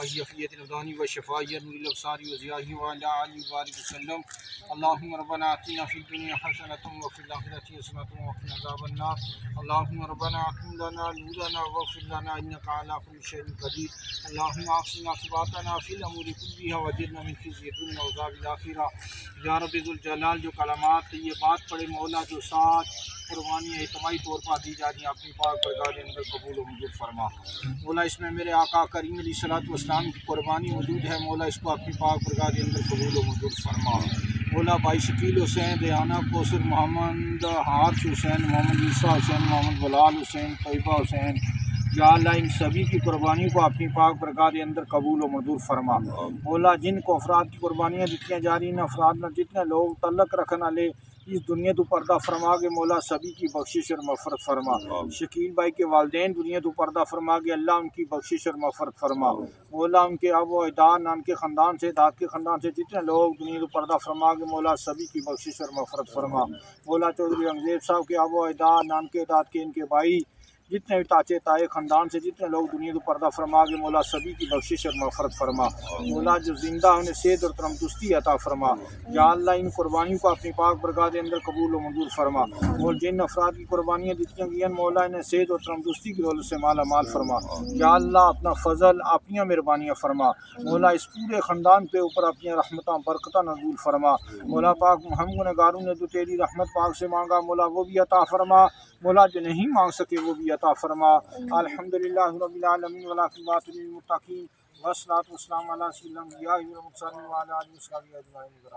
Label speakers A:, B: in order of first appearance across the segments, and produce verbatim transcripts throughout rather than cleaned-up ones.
A: हियफियत अब्दानी व शफाई नूरिल अब्सारी व ज़ियाही व अला आलिहि व बारिक वसल्लम। अल्लाहुम्मा रब्बना आतिना फ़िद दुनिया हसनतन व फ़िल आखिरति हसनतन व क़िना अज़ाबन नार। अल्लाहुम्मा रब्बना अतिम लना नूरना वग़फ़िर लना इन्नका अला कुल्लि शैइन क़दीर। अल्लाहुम्मा अहसिन आक़िबतना फ़िल अमूरि कुल्लिहा वअजिरना मिन ख़िज़्यि दुन्या व अज़ाबिल आख़िरह। या रब्बि ज़ुल जलाल, जो कलमात ये बात पढ़े मौला, जो साथ कुर्बानियाँ इज्तिमाई तौर पर दी जा रही हैं, अपनी पाक बरगाह के अंदर कबूल व मंजूर फरमा। मौला इसमें मेरे आका करीम अलैहिस्सलातु वस्सलाम की कुर्बानी मौजूद है, मौला इसको अपनी पाक बरगाह के अंदर कबूल व मंजूर फरमा। मौला भाई शकील हुसैन, रेहाना कौसर, मोहम्मद हारिस हुसैन, मोहम्मद ईसा हुसैन, मोहम्मद बलाल हुसैन, तैयबा हुसैन, या अल्लाह इन सभी की कुर्बानी को अपनी पाक बरगाह के अंदर कबूल व मंजूर फरमा। मौला जिनको अफराद की कुर्बानियाँ दिखाई जा रही हैं, अफराद में जितने लोग तल्लक रखने वाले इस दुनिया तो पर्दा फरमा के मौला सभी की बख्शिश और मफ़रत फरमा। शकील भाई के वालिदैन दुनिया तो पर्दा फरमा के अल्लाह उनकी बख्शिश और मफ़रत फरमा। मौला उनके अब व अजदाद नान के ख़ानदान से, दाद के ख़ानदान से जितने लोग दुनिया तो पर्दा फरमा के मौला सभी की बख्शिश और मफ़रत फरमा। मौला चौधरी अंगज़ेब साहब के अब व अजदाद नान के दाद के इनके भाई जितने भी ताचे ताए ख़ानदान से जितने लोग दुनिया को पर्दा फरमा के मौला सभी की बख्शिश और मफ़रत फरमा। मौला जो जिंदा उन्हें सेहत और तंदुरुस्ती अता फरमा। या अल्लाह इन कुर्बानियों को अपनी पाक बरगाह के अंदर कबूल व मंजूर फरमा। और जिन अफराद की कुर्बानियाँ दी गई हैं, मौला इन्हें सेहत और तंदुरुस्ती की दौलत से माला माल फरमा। या अल्लाह अपना फ़ज़ल अपनी मेहरबानियाँ फरमा। मौला इस पूरे ख़ानदान के ऊपर अपनी रहमत बरकत नज़ूल फरमा। मौला पाक हम गुनहगारों ने जो तेरी रहमत पाक से मांगा, मौला वो भी अता फरमा। मौला जो नहीं मांग सके वो भी अता फरमा। अल्हम्दुलिल्लाह रब्बिल आलमीन वल आक़िबतु लिल मुत्तक़ीन वस्सलातु वस्सलामु अला सय्यिदिल अंबिया'i वल मुरसलीन व अला आलिहि व सह्बिहि अजमईन।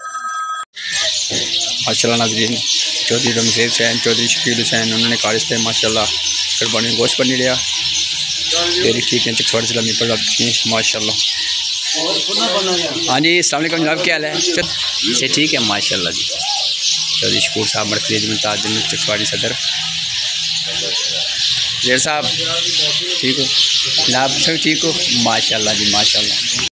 B: माशाल्लाह नाज़रीन, चौधरी रमज़ेब हुसैन, चौधरी शकील हुसैन, उन्होंने कारिश पे माशाल्लाह कुर्बानी गोश्त बनी लिया। तेरी ठीक है चकवाड़ जिला में पर माशाल्लाह। हाँ जी, अस्सलाम वालेकुम जनाब, क्या हाल है? से ठीक है माशाल्लाह जी। चौधरी शकूर साहब मरकज़ी में ताजन चकवाड़ी सदर जेर साहब ठीक हो, जनाब सब ठीक हो माशाल्लाह जी माशाल्लाह।